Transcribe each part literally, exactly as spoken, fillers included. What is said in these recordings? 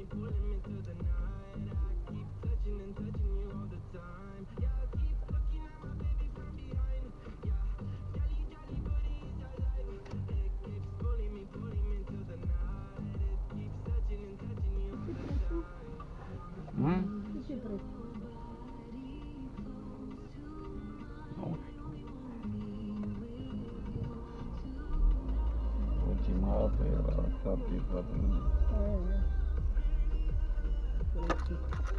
Hmm? Ce preț? Nu știu. Ultima dată era șapte patruzeci. Aia. Preț.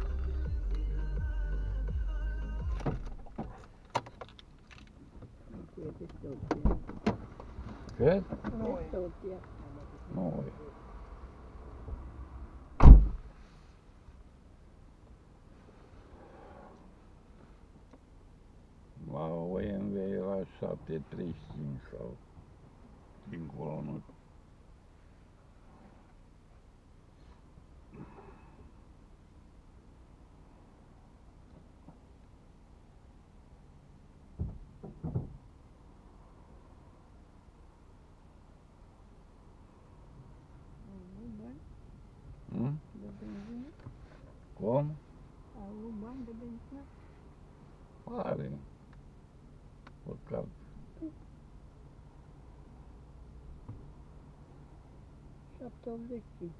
Cu e peste opție. Cât? Peste opție. Nu e. La O M V era șapte treizeci și cinci sau dincolo, nu știu. Au bani Hmm? de benzină? Cum? Au bani de benzină? Are. Păcat. șapte optzeci și cinci.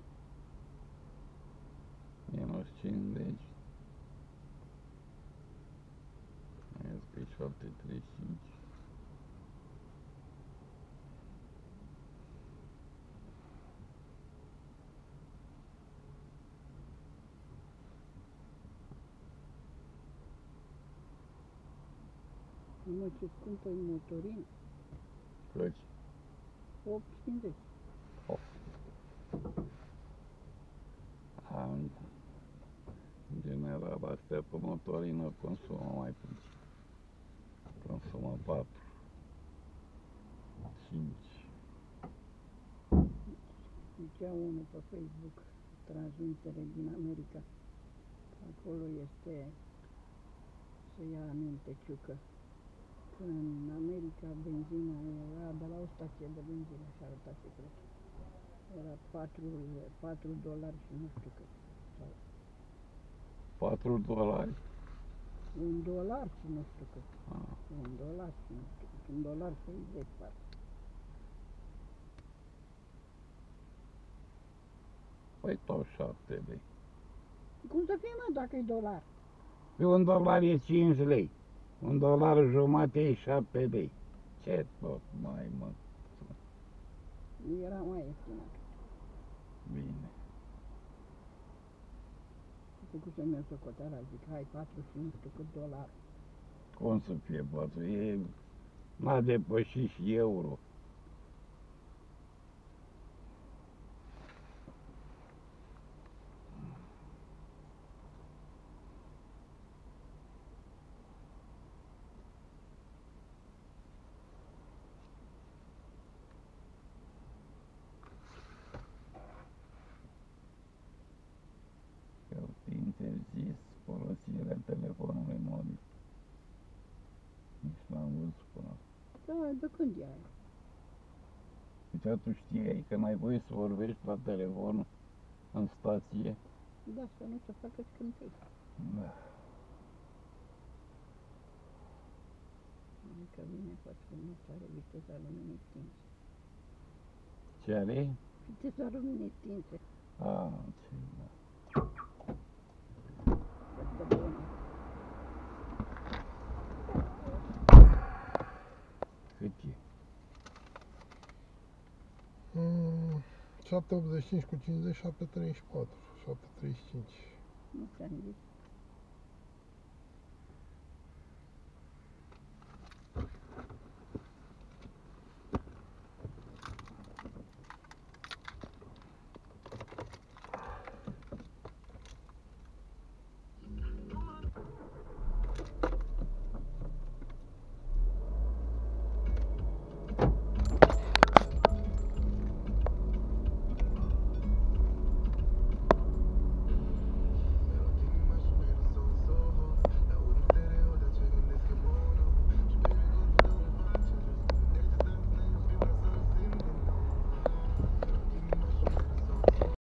Minus cincizeci. Mai scris șapte treizeci și cinci. Mă, ce scumpă e motorină. Căci. opt cincizeci. Am, în general, astea pe motorină consumă mai puțin. Consumă patru, cinci. Zicea unul pe Facebook, transmitere din America. Acolo este să ia aminte ciucă. Că în America benzina era de la o stație de benzină și arăta secretul. Era patru dolari și nu știu cât. Sau patru dolari. un dolar și nu știu cât. Ah. Un dolar și nu știu cât. Un dolar șaizeci parcă. Păi tot șapte lei. Cum să fie, mă, dacă e dolar? Pe un dolar e cinci lei. Un dolar jumate e șapte lei. Ce tot mai mă? Era mai ieftină. Bine. Făcusem eu socoteala, zic, hai patru și nu știu cât dolar. Cum să fie patru? E... N-a depășit și euro. Interzis folosirea telefonului mobil. Nici n-am văzut până acum. Da, de când e aia? Deci tu știai că n-ai voie să vorbești la telefon în stație? Da, să nu se facă scântei. Da. Adică vine foarte frumos, are viteza luminii stinse. Ce are? Viteza luminii stinse. Ah, ce da. Foarte bună. Cât e? Mm, șapte optzeci și cinci cu cincizeci, șapte treizeci și patru, șapte treizeci și cinci. Nu ți-am zis.